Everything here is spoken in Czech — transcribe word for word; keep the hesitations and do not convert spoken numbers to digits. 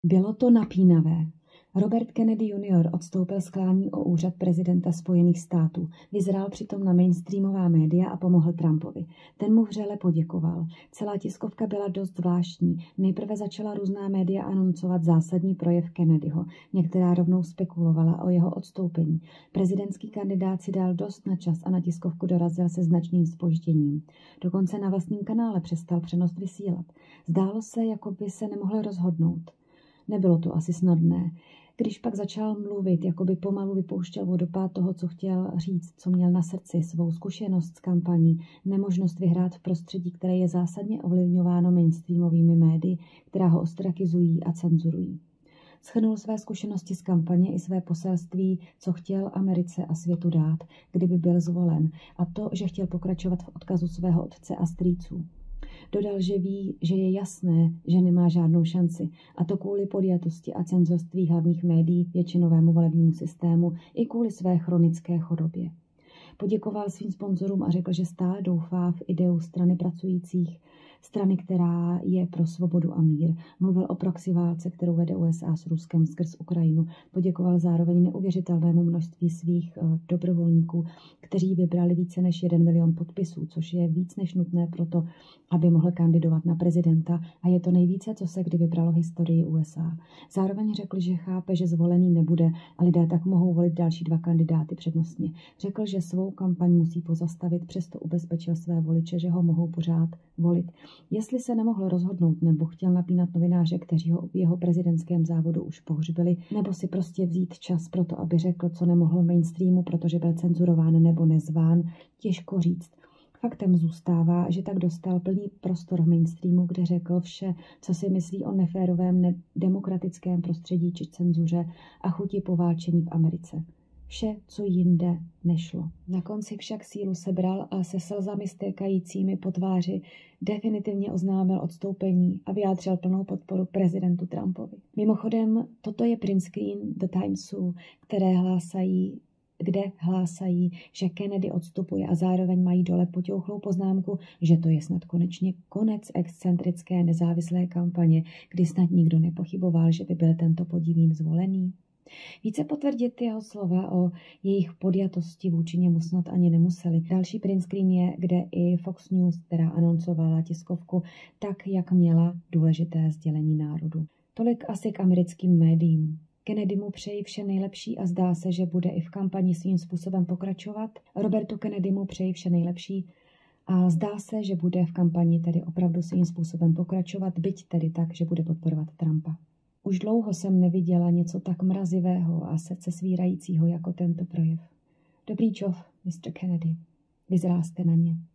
Bylo to napínavé. Robert Kennedy junior odstoupil z klání o úřad prezidenta Spojených států, vyzrál přitom na mainstreamová média a pomohl Trumpovi. Ten mu vřele poděkoval. Celá tiskovka byla dost zvláštní. Nejprve začala různá média anoncovat zásadní projev Kennedyho. Některá rovnou spekulovala o jeho odstoupení. Prezidentský kandidát si dal dost na čas a na tiskovku dorazil se značným zpožděním. Dokonce na vlastním kanále přestal přenos vysílat. Zdálo se, jako by se nemohl rozhodnout. Nebylo to asi snadné. Když pak začal mluvit, jako by pomalu vypouštěl vodopád toho, co chtěl říct, co měl na srdci, svou zkušenost s kampaní, nemožnost vyhrát v prostředí, které je zásadně ovlivňováno mainstreamovými médii, která ho ostrakizují a cenzurují. Shrnul své zkušenosti z kampaně i své poselství, co chtěl Americe a světu dát, kdyby byl zvolen, a to, že chtěl pokračovat v odkazu svého otce a strýců. Dodal, že ví, že je jasné, že nemá žádnou šanci, a to kvůli podjatosti a cenzorství hlavních médií, většinovému volebnímu systému i kvůli své chronické chorobě. Poděkoval svým sponzorům a řekl, že stále doufá v ideu strany pracujících, strany, která je pro svobodu a mír. Mluvil o proxy válce, kterou vede U S A s Ruskem skrz Ukrajinu. Poděkoval zároveň neuvěřitelnému množství svých uh, dobrovolníků, kteří vybrali více než jeden milion podpisů, což je víc než nutné pro to, aby mohl kandidovat na prezidenta, a je to nejvíce, co se kdy vybralo v historii U S A. Zároveň řekl, že chápe, že zvolený nebude a lidé tak mohou volit další dva kandidáty přednostně. Řekl, že svou kampaň musí pozastavit, přesto ubezpečil své voliče, že ho mohou pořád volit. Jestli se nemohl rozhodnout nebo chtěl napínat novináře, kteří ho v jeho prezidentském závodu už pohřbili, nebo si prostě vzít čas pro to, aby řekl, co nemohl mainstreamu, protože byl cenzurován nebo nezván, těžko říct. Faktem zůstává, že tak dostal plný prostor v mainstreamu, kde řekl vše, co si myslí o neférovém, nedemokratickém prostředí či cenzuře a chuti poválčení v Americe. Vše, co jinde nešlo. Na konci však sílu sebral a se slzami stékajícími po tváři definitivně oznámil odstoupení a vyjádřil plnou podporu prezidentu Trumpovi. Mimochodem, toto je print screen The Timesu, které hlásají, kde hlásají, že Kennedy odstupuje, a zároveň mají dole potěuchlou poznámku, že to je snad konečně konec excentrické nezávislé kampaně, kdy snad nikdo nepochyboval, že by byl tento podivín zvolený. Více potvrdit jeho slova o jejich podjatosti vůči němu snad ani nemuseli. Další print screen je, kde i Fox News, která anoncovala tiskovku, tak, jak měla důležité sdělení národu. Tolik asi k americkým médiím. Kennedy mu přeji vše nejlepší a zdá se, že bude i v kampani svým způsobem pokračovat. Robertu Kennedy mu přeji vše nejlepší a zdá se, že bude v kampani tedy opravdu svým způsobem pokračovat, byť tedy tak, že bude podporovat Trumpa. Už dlouho jsem neviděla něco tak mrazivého a srdce svírajícího jako tento projev. Dobrý čov, mister Kennedy. Vyzrál jste na ně.